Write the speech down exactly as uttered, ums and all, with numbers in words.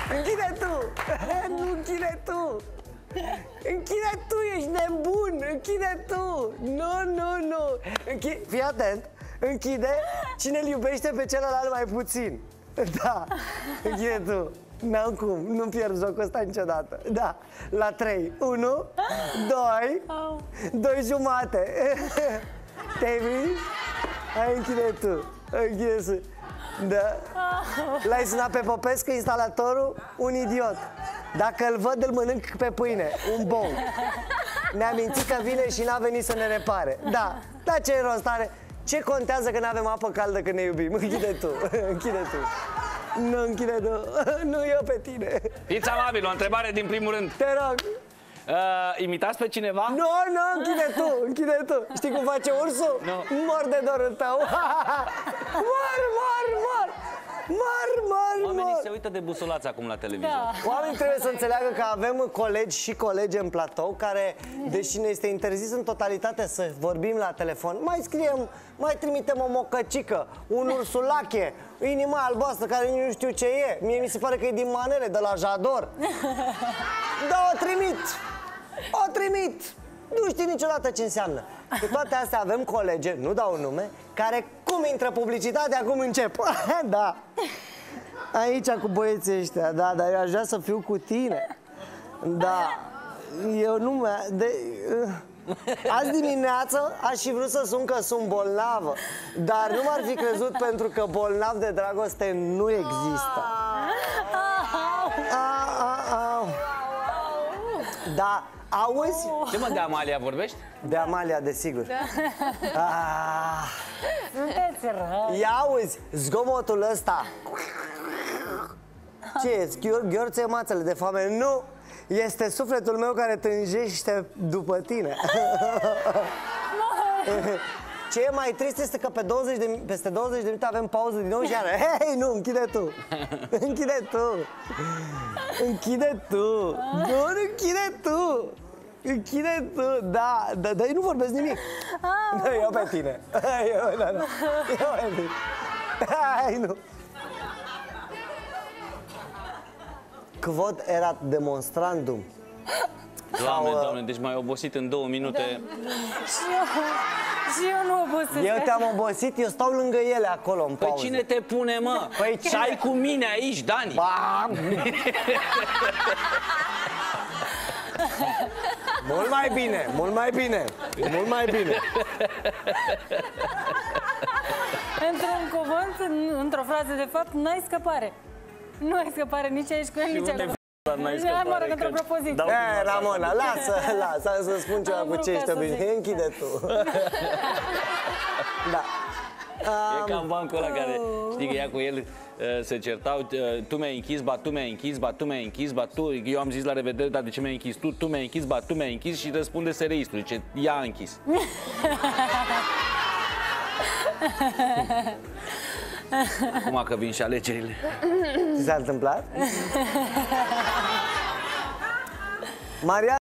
Închide tu! Nu închide tu! Închide tu, ești nebun! Închide tu! Nu, nu, nu! Închide... Fii atent! Închide cine îl iubește pe celălalt mai puțin. Da, închide tu. N-am cum, nu pierd jocul ăsta niciodată. Da, la trei. unu, doi, doi jumate. Te-ai vins? Hai, închide tu. Închide tu. Da. L-ai sunat pe Popescu, instalatorul? Un idiot. Dacă îl văd, îl mănânc pe pâine. Un bong. Ne-a mințit că vine și n-a venit să ne repare. Da, da, ce rost are? Ce contează că n-avem apă caldă când ne iubim? Închide tu, închide tu. Nu, închide tu. Nu eu pe tine. Fiți amabil, o întrebare din primul rând. Te rog. Uh, imitați pe cineva? Nu, nu, închide tu, închide tu. Știi cum face ursul? Nu. Mor de dorul tău. Mor, mor, mor. Mor, mor, Oamenii mor. se uită de busolați acum la televizor. Da. Oamenii trebuie să înțeleagă că avem colegi și colegi în platou care, deși ne este interzis în totalitate să vorbim la telefon, mai scriem, mai trimitem o mocăcică, un ursulache, inima albastră care nu știu ce e. Mie mi se pare că e din manele, de la Jador. Da, o trimit! O trimit! Nu știi niciodată ce înseamnă. Cu toate astea avem colege, nu dau nume, care cum intră publicitatea, cum încep. Da. Aici cu băieții ăștia, da, dar eu aș vrea să fiu cu tine. Da. Eu nu mă... De... Azi dimineață aș fi vrut să sun că sunt bolnavă, dar nu m-ar fi crezut pentru că bolnav de dragoste nu există. A, a, a. Da, auzi? Ce mă, de Amalia vorbești? De Amalia, desigur. Ah. Sunteți răi. Ia auzi, zgomotul ăsta. Ce e? Gheorțe mațele de foame? Nu! Este sufletul meu care tânjește după tine. Ce e mai trist este că pe douăzeci de, peste douăzeci de minute avem pauză din nou și iară. Hei, nu, închide tu. Închide tu. Închide tu. Nu, închide tu. Închide tu, da, da, dar eu nu vorbesc nimic. Da, eu pe tine. Eu, da, da. Eu pe tine. Hai, nu. Quod erat demonstrandum. Doamne, Sau, doamne, deci m-ai obosit în două minute. Și eu, și eu nu obosesc. eu te-am obosit, eu stau lângă ele acolo în Păi pauză. cine te pune, mă? Păi Ce ai cu mine aici, Dani? Bam! Mult mai bine, mult mai bine, mult mai bine. Într-un cuvânt, într-o frază de fapt, n-ai scăpare. Nu ai scăpare nici aici cu el, nici acolo. N-ai Hai, mă rog, scăpare, într-o că- propoziție. Dau- E, Ramona, lasă, lasă, să spun ceva Am cu vrut ce ca ești să obișnuit. zic. Închide tu. Da. E ca în bancul ăla care, știi că ea cu el uh, se certau, uh, tu mi-ai închis, ba tu mi-ai închis, ba tu mi-ai închis, ba tu, eu am zis la revedere, dar de ce mi-ai închis tu, tu mi-ai închis, ba tu mi-ai închis și răspunde sereistul, zice, ea a închis. Acum că vin și alegerile. Ce s-a întâmplat? Maria